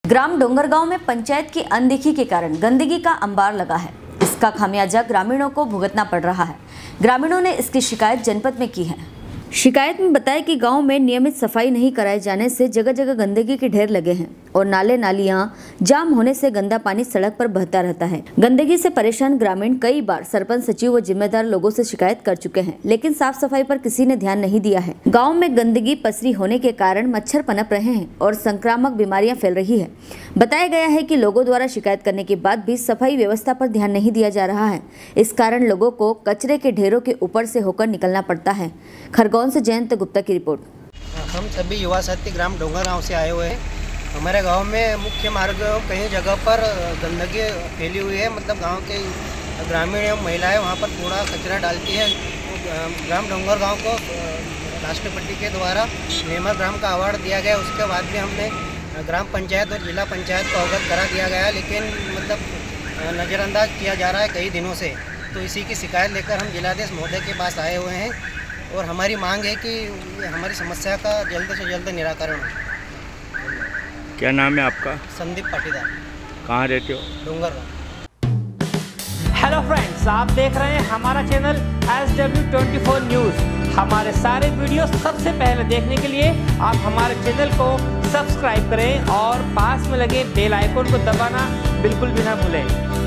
ग्राम डोंगरगांव में पंचायत की अनदेखी के कारण गंदगी का अंबार लगा है। इसका खामियाजा ग्रामीणों को भुगतना पड़ रहा है। ग्रामीणों ने इसकी शिकायत जनपद में की है। शिकायत में बताया कि गांव में नियमित सफाई नहीं कराए जाने से जगह जगह गंदगी के ढेर लगे हैं और नाले नालियां जाम होने से गंदा पानी सड़क पर बहता रहता है। गंदगी से परेशान ग्रामीण कई बार सरपंच, सचिव व जिम्मेदार लोगों से शिकायत कर चुके हैं, लेकिन साफ सफाई पर किसी ने ध्यान नहीं दिया है। गाँव में गंदगी पसरी होने के कारण मच्छर पनप रहे हैं और संक्रामक बीमारियां फैल रही है। बताया गया है कि लोगों द्वारा शिकायत करने के बाद भी सफाई व्यवस्था पर ध्यान नहीं दिया जा रहा है। इस कारण लोगों को कचरे के ढेरों के ऊपर से होकर निकलना पड़ता है। खरगोन से जयंत गुप्ता की रिपोर्ट। हम सभी युवा साथी ग्राम डोंगरगांव से आए हुए हैं। हमारे गांव में मुख्य मार्ग कई जगह पर गंदगी फैली हुई है। मतलब गांव के ग्रामीण एवं महिलाएं वहां पर कूड़ा कचरा डालती है। ग्राम डोंगरगांव को राष्ट्रपति के द्वारा निर्मल ग्राम का अवार्ड दिया गया। उसके बाद भी हमने ग्राम पंचायत और जिला पंचायत को अवगत करा दिया गया, लेकिन मतलब नज़रअंदाज किया जा रहा है कई दिनों से। तो इसी की शिकायत लेकर हम जिलाधीश महोदय के पास आए हुए हैं और हमारी मांग है कि हमारी समस्या का जल्द से जल्द निराकरण हो। क्या नाम है आपका? संदीप पाटीदार। कहाँ रहते हो? डोंगरगांव। हेलो फ्रेंड्स, आप देख रहे हैं हमारा चैनल SW24 न्यूज़। हमारे सारे वीडियो सबसे पहले देखने के लिए आप हमारे चैनल को सब्सक्राइब करें और पास में लगे बेल आइकन को दबाना बिल्कुल भी ना भूलें।